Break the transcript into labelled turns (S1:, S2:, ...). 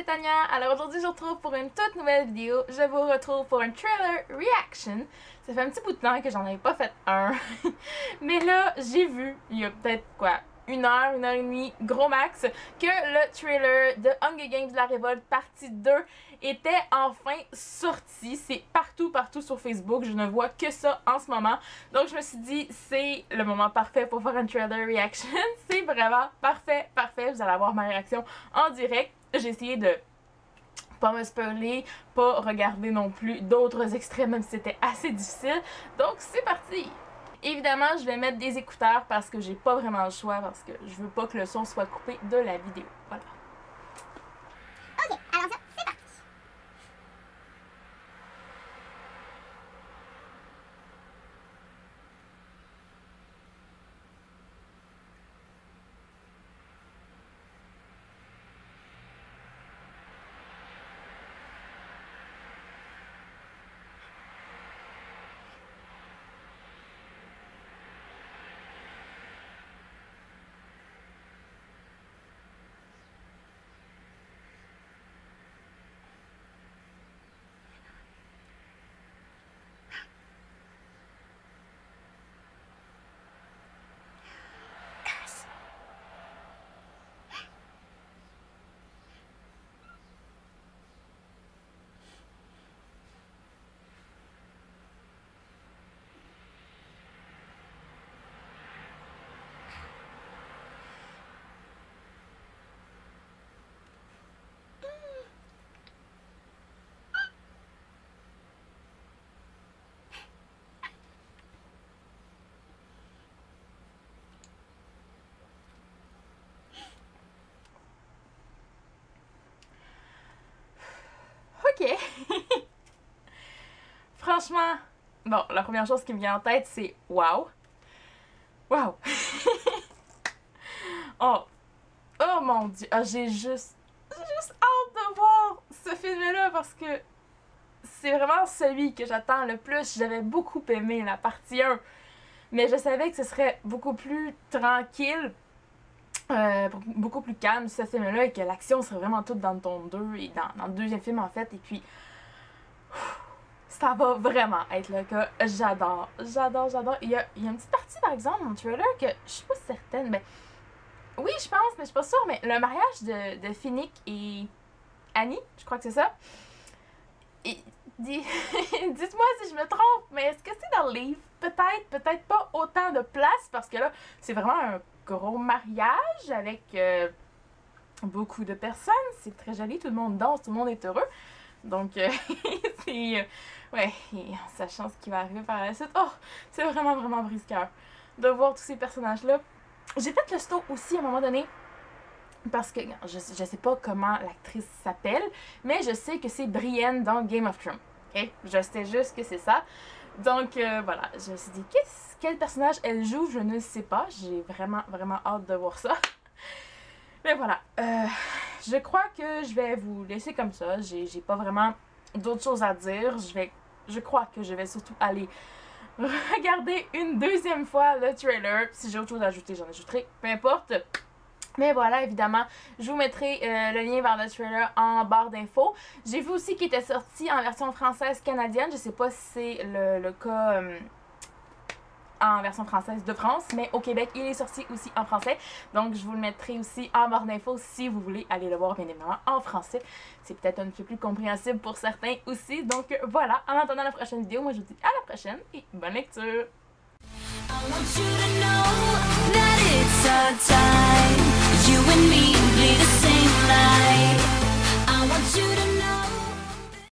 S1: Tania. Alors aujourd'hui je vous retrouve pour une toute nouvelle vidéo. Je vous retrouve pour un trailer reaction. Ça fait un petit bout de temps que j'en avais pas fait un. Mais là j'ai vu, il y a peut-être quoi, une heure et demie, gros max, que le trailer de Hunger Games de la Révolte partie 2 était enfin sorti. C'est partout sur Facebook. Je ne vois que ça en ce moment. Donc je me suis dit, c'est le moment parfait pour faire un trailer reaction. C'est vraiment parfait. Vous allez avoir ma réaction en direct. J'ai essayé de pas me spoiler, pas regarder non plus d'autres extraits, même si c'était assez difficile. Donc c'est parti! Évidemment, je vais mettre des écouteurs parce que j'ai pas vraiment le choix, parce que je veux pas que le son soit coupé de la vidéo. Voilà.
S2: Ok, alors ça, c'est parti.
S1: Ok. Franchement, bon, la première chose qui me vient en tête, c'est wow. Wow. Oh. Oh mon dieu. Ah, j'ai juste hâte de voir ce film-là parce que c'est vraiment celui que j'attends le plus. J'avais beaucoup aimé la partie 1. Mais je savais que ce serait beaucoup plus tranquille. Beaucoup plus calme ce film-là et que l'action serait vraiment toute dans le tome 2 et dans le deuxième film en fait. Et puis, ça va vraiment être le cas. J'adore. Il y a une petite partie par exemple dans le trailer que je suis pas certaine, mais oui, je pense, mais je suis pas sûre. Mais le mariage de Finnick et Annie, je crois que c'est ça. Dites-moi si je me trompe, mais est-ce que c'est dans le livre? Peut-être pas autant de place parce que là, c'est vraiment un gros mariage avec beaucoup de personnes. C'est très joli, tout le monde danse, tout le monde est heureux. Donc, c'est... ouais, et sachant ce qui va arriver par la suite, oh, c'est vraiment brise-cœur de voir tous ces personnages-là. J'ai fait le saut aussi à un moment donné, parce que je sais pas comment l'actrice s'appelle, mais je sais que c'est Brienne dans Game of Thrones. Okay? Je sais juste que c'est ça. Donc voilà, je me suis dit, quel personnage elle joue, je ne sais pas. J'ai vraiment hâte de voir ça. Mais voilà, je crois que je vais vous laisser comme ça. J'ai pas vraiment d'autres choses à dire. Je crois que je vais surtout aller regarder une deuxième fois le trailer. Si j'ai autre chose à ajouter, j'en ajouterai. Peu importe. Mais voilà, évidemment, je vous mettrai le lien vers le trailer en barre d'infos. J'ai vu aussi qu'il était sorti en version française canadienne. Je sais pas si c'est le cas en version française de France, mais au Québec, il est sorti aussi en français. Donc, je vous le mettrai aussi en barre d'infos si vous voulez aller le voir, bien évidemment, en français. C'est peut-être un petit peu plus compréhensible pour certains aussi. Donc, voilà. En attendant la prochaine vidéo, moi, je vous dis à la prochaine et bonne lecture!